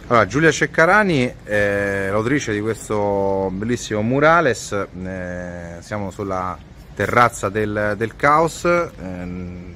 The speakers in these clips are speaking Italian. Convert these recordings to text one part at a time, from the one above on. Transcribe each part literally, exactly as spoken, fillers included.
Allora, Giulia Ceccarani è l'autrice di questo bellissimo murales, eh, siamo sulla terrazza del, del Caos, ehm,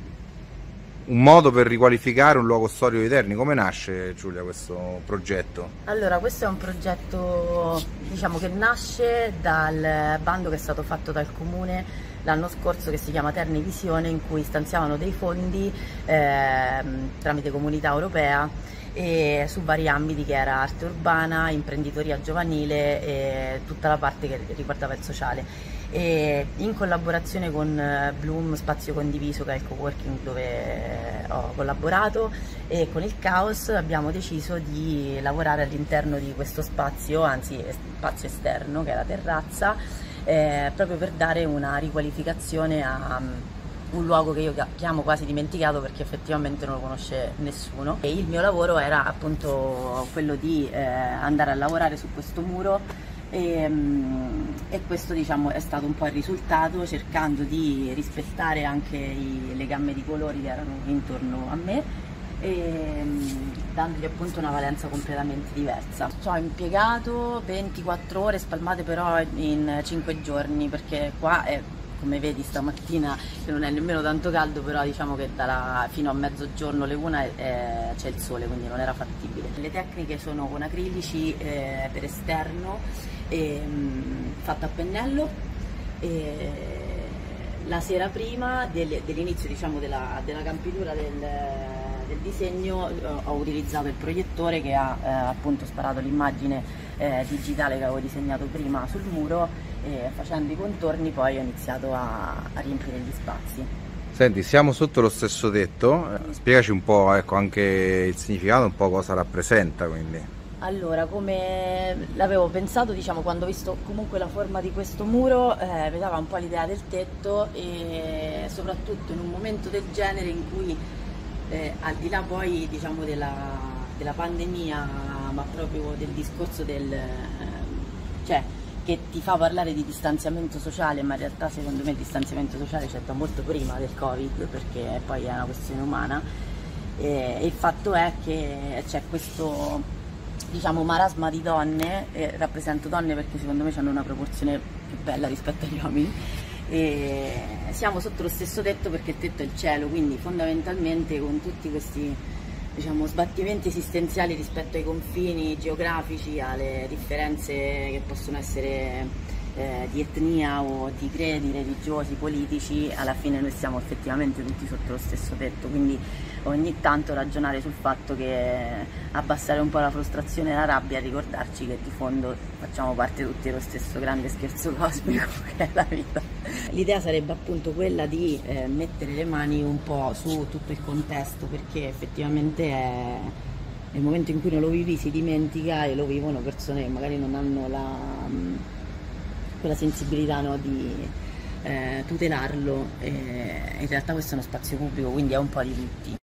un modo per riqualificare un luogo storico di Terni. Come nasce, Giulia, questo progetto? Allora, questo è un progetto, diciamo, che nasce dal bando che è stato fatto dal Comune l'anno scorso, che si chiama Terni Visione, in cui stanziavano dei fondi eh, tramite Comunità Europea e su vari ambiti, che era arte urbana, imprenditoria giovanile e tutta la parte che riguardava il sociale. E in collaborazione con Bloom Spazio Condiviso, che è il coworking dove ho collaborato, e con il Caos abbiamo deciso di lavorare all'interno di questo spazio, anzi spazio esterno, che è la terrazza, eh, proprio per dare una riqualificazione a un luogo che io chiamo quasi dimenticato, perché effettivamente non lo conosce nessuno. E il mio lavoro era appunto quello di eh, andare a lavorare su questo muro e, e questo, diciamo, è stato un po' il risultato, cercando di rispettare anche i, le gamme di colori che erano intorno a me e dandogli appunto una valenza completamente diversa. Ci ho impiegato ventiquattro ore spalmate però in cinque giorni, perché qua è, come vedi stamattina, che non è nemmeno tanto caldo, però diciamo che dalla, fino a mezzogiorno, le una, eh, c'è il sole, quindi non era fattibile. Le tecniche sono con acrilici eh, per esterno, eh, fatto a pennello. E la sera prima dell'inizio, diciamo, della, della campitura del, del disegno ho utilizzato il proiettore che ha eh, appunto sparato l'immagine eh, digitale che avevo disegnato prima sul muro, e facendo i contorni poi ho iniziato a, a riempire gli spazi. Senti, siamo sotto lo stesso tetto, spiegaci un po', ecco, anche il significato, un po' cosa rappresenta, quindi. Allora, come l'avevo pensato, diciamo, quando ho visto comunque la forma di questo muro, eh, mi dava un po' l'idea del tetto, e soprattutto in un momento del genere in cui eh, al di là poi, diciamo, della, della pandemia, ma proprio del discorso del eh, cioè che ti fa parlare di distanziamento sociale, ma in realtà secondo me il distanziamento sociale c'è da molto prima del Covid, perché poi è una questione umana, e, e il fatto è che c'è questo, diciamo, marasma di donne, e rappresento donne perché secondo me hanno una proporzione più bella rispetto agli uomini, e siamo sotto lo stesso tetto perché il tetto è il cielo, quindi fondamentalmente con tutti questi, diciamo, sbattimenti esistenziali rispetto ai confini geografici, alle differenze che possono essere eh, di etnia o di credi religiosi, politici, alla fine noi siamo effettivamente tutti sotto lo stesso tetto, quindi ogni tanto ragionare sul fatto che abbassare un po' la frustrazione e la rabbia e ricordarci che di fondo facciamo parte tutti dello stesso grande scherzo cosmico che è la vita. L'idea sarebbe appunto quella di eh, mettere le mani un po' su tutto il contesto, perché effettivamente è, nel momento in cui non lo vivi si dimentica, e lo vivono persone che magari non hanno la, quella sensibilità, no, di eh, tutelarlo. E in realtà questo è uno spazio pubblico, quindi è un po' di tutti.